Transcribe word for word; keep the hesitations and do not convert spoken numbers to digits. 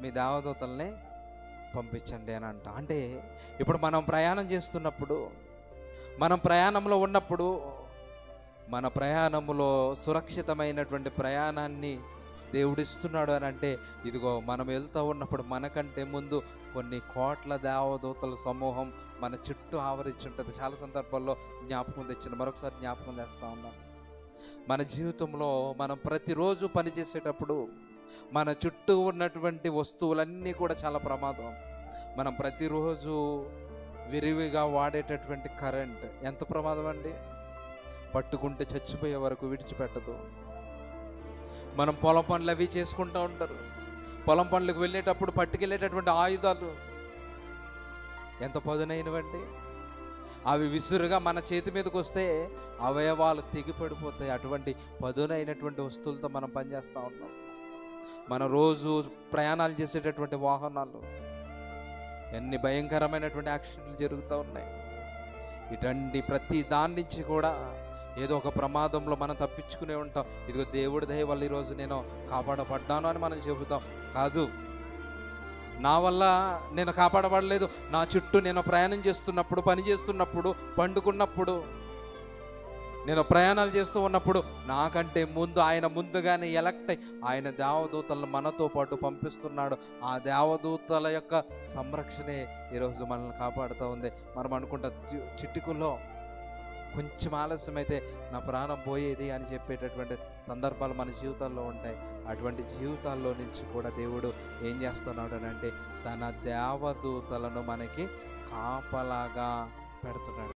మీ దేవదూతల్ని పంపించండి అని అంట. అంటే ఇప్పుడు మనం ప్రయాణం చేస్తున్నప్పుడు, మనం ప్రయాణంలో ఉన్నప్పుడు, మన ప్రయాణంలో సురక్షితమైనటువంటి ప్రయాణాన్ని దేవుడిస్తున్నాడు అని అంటే, ఇదిగో మనం వెళ్తూ ఉన్నప్పుడు మనకంటే ముందు కొన్ని కోట్ల దేవదూతల సమూహం మన చుట్టూ ఆవరించి ఉంటుంది. చాలా సందర్భాల్లో జ్ఞాపకం తెచ్చిన మరొకసారి జ్ఞాపకం చేస్తూ ఉన్నాం. మన జీవితంలో మనం ప్రతిరోజు పనిచేసేటప్పుడు మన చుట్టూ ఉన్నటువంటి వస్తువులన్నీ కూడా చాలా ప్రమాదం. మనం ప్రతిరోజు విరివిగా వాడేటటువంటి కరెంట్ ఎంత ప్రమాదం అండి. పట్టుకుంటే చచ్చిపోయే వరకు విడిచిపెట్టదు. మనం పొలం పనులు అవి చేసుకుంటూ ఉంటారు. పొలం పనులకు వెళ్ళేటప్పుడు పట్టుకెళ్ళేటటువంటి ఆయుధాలు ఎంత పదునైనవండి. అవి విసురుగా మన చేతి మీదకి వస్తే అవయవాలు తెగిపడిపోతాయి. అటువంటి పదునైనటువంటి వస్తువులతో మనం పనిచేస్తూ ఉన్నాం. మన రోజు ప్రయాణాలు చేసేటటువంటి వాహనాలు ఎన్ని భయంకరమైనటువంటి యాక్సిడెంట్లు జరుగుతూ ఉన్నాయి. ఇటువంటి ప్రతి దాని నుంచి కూడా ఏదో ఒక ప్రమాదంలో మనం తప్పించుకునే ఉంటాం. ఇదిగో దేవుడి దయ వల్ల ఈరోజు నేను కాపాడబడ్డాను అని మనం చెబుతాం. కాదు, నా వల్ల నేను కాపాడబడలేదు. నా చుట్టూ నేను ప్రయాణం చేస్తున్నప్పుడు, పని చేస్తున్నప్పుడు, పండుకున్నప్పుడు, నేను ప్రయాణాలు చేస్తూ ఉన్నప్పుడు నాకంటే ముందు ఆయన ముందుగానే ఎలక్ట్ అయ్యి ఆయన దేవదూతలను మనతో పాటు పంపిస్తున్నాడు. ఆ దేవదూతల యొక్క సంరక్షణే ఈరోజు మనల్ని కాపాడుతూ ఉంది. మనం అనుకుంటా చిటికుల్లో కొంచెం ఆలస్యం అయితే నా ప్రాణం పోయేది అని చెప్పేటటువంటి సందర్భాలు మన జీవితాల్లో ఉంటాయి. అటువంటి జీవితాల్లో నుంచి కూడా దేవుడు ఏం చేస్తున్నాడు అని అంటే తన దేవదూతలను మనకి కాపలాగా పెడుతున్నాడు.